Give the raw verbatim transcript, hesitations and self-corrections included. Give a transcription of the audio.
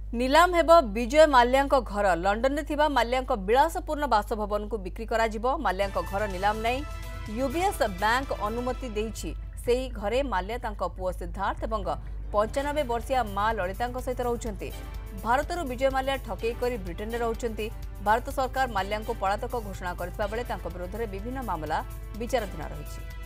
नीलाम हेब विजय माल्या घर लंडन में थिबा माल्या विलासपूर्ण बासभवन को बिक्री करा जिवो। माल्या घर नीलाम नहीं यूबीएस बैंक अनुमति देइछि। सेही घरे माल्या तांको पुओ सिद्धार्थ एवं पंचानबे वर्षीय माँ ललिता सहित रहउछन्ति। भारतरू विजय माल्या ठकेई करी ब्रिटेन में रहउछन्ति। भारत सरकार माल्या को पलातक घोषणा करथिबा बेले तांको विरोध में विभिन्न मामला विचाराधीन रहिछि।